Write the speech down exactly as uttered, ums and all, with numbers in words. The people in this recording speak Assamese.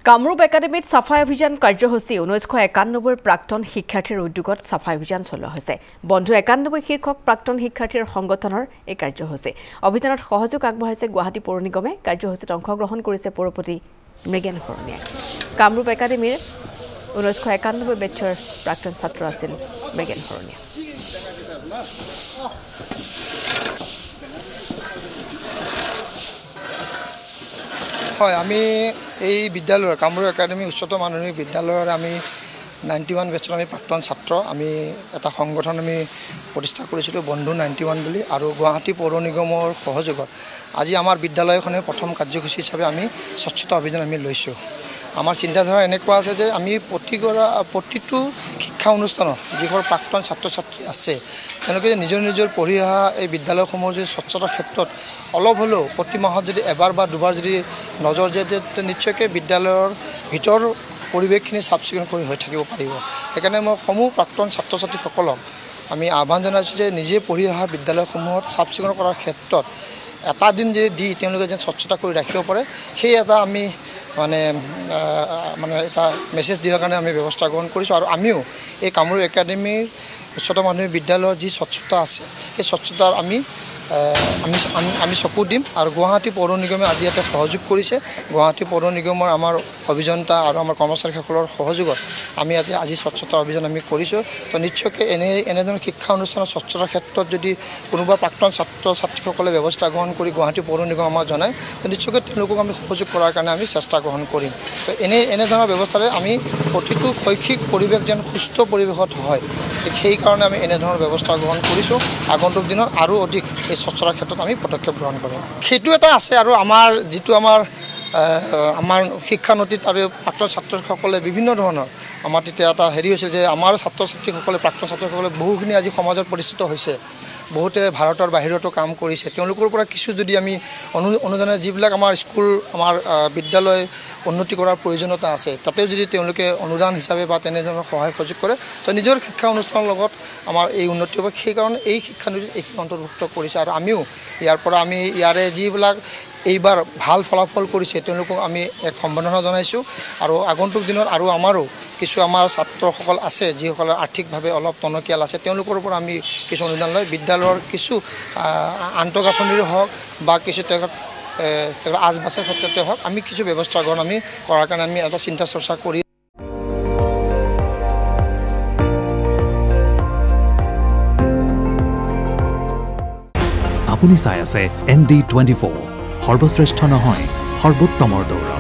কামৰূপ একাডেমিত সাফাই অভিযান কাৰ্যসূচী ঊনৈশ একানব্বৈ প্ৰাক্তন শিক্ষাৰ্থীৰ উদ্যোগত সাফাই অভিযান চলোৱা হৈছে। বন্ধু একানব্বৈ শীৰ্ষক প্ৰাক্তন শিক্ষাৰ্থীৰ সংগঠনৰ এই কাৰ্যসূচী অভিযানত সহযোগ আগবঢ়াইছে গুৱাহাটী পৌৰ নিগমে। কাৰ্যসূচীত অংশগ্ৰহণ কৰিছে পৌৰপতি মৃগেন শৰণীয়াই। কামৰূপ একাডেমিৰ ঊনৈশ একানব্বৈ বেটছৰ প্ৰাক্তন ছাত্ৰ আছিল মৃগেন শৰণীয়া। হয়, আমি এই বিদ্যালয়ৰ কামৰূপ একাডেমি উচ্চতৰ মাধ্যমিক বিদ্যালয়ৰ আমি নাইণ্টি ওৱান বেটছৰ আমি প্ৰাক্তন ছাত্ৰ আমি এটা সংগঠন আমি প্ৰতিষ্ঠা কৰিছিলোঁ বন্ধু নাইণ্টি ওৱান বুলি, আৰু গুৱাহাটী পৌৰ নিগমৰ সহযোগত আজি আমাৰ বিদ্যালয়খনে প্ৰথম কাৰ্যসূচী হিচাপে আমি স্বচ্ছতা অভিযান আমি লৈছোঁ। আমাৰ চিন্তাধাৰা এনেকুৱা আছে যে আমি প্ৰতিগৰা প্ৰতিটো শিক্ষা অনুষ্ঠানত যিবোৰ প্ৰাক্তন ছাত্ৰ ছাত্ৰী আছে তেওঁলোকে নিজৰ নিজৰ পঢ়ি অহা এই বিদ্যালয়সমূহৰ যদি স্বচ্ছতাৰ ক্ষেত্ৰত অলপ হ'লেও প্ৰতি মাহত যদি এবাৰ বা দুবাৰ যদি নজৰ দিয়ে তেতিয়া নিশ্চয়কৈ বিদ্যালয়ৰ ভিতৰ পৰিৱেশখিনি চাফ চিকুণ কৰি হৈ থাকিব পাৰিব। সেইকাৰণে মই সমূহ প্ৰাক্তন ছাত্ৰ ছাত্ৰীসকলক আমি আহ্বান জনাইছোঁ যে নিজে পঢ়ি অহা বিদ্যালয়সমূহত চাফ চিকুণ কৰাৰ ক্ষেত্ৰত এটা দিন যদি দি তেওঁলোকে যেন স্বচ্ছতা কৰি ৰাখিব পাৰে সেই এটা আমি মানে মানে এটা মেছেজ দিয়াৰ কাৰণে আমি ব্যৱস্থা গ্ৰহণ কৰিছোঁ। আৰু আমিও এই কামৰূপ একাডেমিৰ উচ্চতৰ মাধ্যমিক বিদ্যালয়ৰ যি স্বচ্ছতা আছে সেই স্বচ্ছতাৰ আমি আমি আমি চকু দিম। আৰু গুৱাহাটী পৌৰ নিগমে আজি ইয়াতে সহযোগ কৰিছে। গুৱাহাটী পৌৰ নিগমৰ আমাৰ অভিযন্তা আৰু আমাৰ কৰ্মচাৰীসকলৰ সহযোগত আমি আজি আজি স্বচ্ছতা অভিযান আমি কৰিছোঁ। তো নিশ্চয়কৈ এনে এনেধৰণৰ শিক্ষা অনুষ্ঠানৰ স্বচ্ছতাৰ ক্ষেত্ৰত যদি কোনোবা প্ৰাক্তন ছাত্ৰ ছাত্ৰীসকলে ব্যৱস্থা গ্ৰহণ কৰি গুৱাহাটী পৌৰ নিগম আমাক জনায় তো নিশ্চয়কৈ তেওঁলোকক আমি সহযোগ কৰাৰ কাৰণে আমি চেষ্টা গ্ৰহণ কৰিম। তো এনে এনেধৰণৰ ব্যৱস্থাৰে আমি প্ৰতিটো শৈক্ষিক পৰিৱেশ যেন সুস্থ পৰিৱেশত হয় সেইকাৰণে আমি এনেধৰণৰ ব্যৱস্থা গ্ৰহণ কৰিছোঁ। আগন্তুক দিনত আৰু অধিক এই স্বচ্ছতাৰ ক্ষেত্ৰত আমি পদক্ষেপ গ্ৰহণ কৰিম। সেইটো এটা আছে আৰু আমাৰ যিটো আমাৰ আমাৰ শিক্ষানতীত আৰু প্ৰাক্তন ছাত্ৰসকলে বিভিন্ন ধৰণৰ আমাৰ তেতিয়া এটা হেৰি হৈছে যে আমাৰ ছাত্ৰ ছাত্ৰীসকলে প্ৰাক্তন ছাত্ৰসকলে বহুখিনি আজি সমাজত প্ৰতিষ্ঠিত হৈছে, বহুতে ভাৰতৰ বাহিৰতো কাম কৰিছে। তেওঁলোকৰ পৰা কিছু যদি আমি অনু অনুদানে যিবিলাক আমাৰ স্কুল আমাৰ বিদ্যালয় উন্নতি কৰাৰ প্ৰয়োজনীয়তা আছে তাতেও যদি তেওঁলোকে অনুদান হিচাপে বা তেনেধৰণৰ সহায় সহযোগ কৰে তো নিজৰ শিক্ষা অনুষ্ঠানৰ লগত আমাৰ এই উন্নতি হ'ব। সেইকাৰণে এই শিক্ষানীতিত এইখিনি অন্তৰ্ভুক্ত কৰিছে। আৰু আমিও ইয়াৰ পৰা আমি ইয়াৰে যিবিলাক এইবাৰ ভাল ফলাফল কৰিছে তেওঁলোকক আমি এক সম্বৰ্ধনা জনাইছোঁ। আৰু আগন্তুক দিনত আৰু আমাৰো কিছু আমাৰ ছাত্ৰসকল আছে যিসকলে আৰ্থিকভাৱে অলপ টনকিয়াল আছে তেওঁলোকৰ পৰা আমি কিছু অনুদান লৈ বিদ্যালয়ৰ কিছু আন্তঃগাঁথনিৰে হওক বা কিছু তেওঁলোক আজ বাছৰ ক্ষেত্ৰতে হওক আমি কিছু ব্যৱস্থা গ্ৰহণ আমি কৰাৰ কাৰণে আমি এটা চিন্তা চৰ্চা কৰি আপুনি চাই আছে এন ডি টুৱেণ্টি ফ'ৰ সৰ্বশ্ৰেষ্ঠ নহয় সৰ্বোত্তমৰ দৌৰ।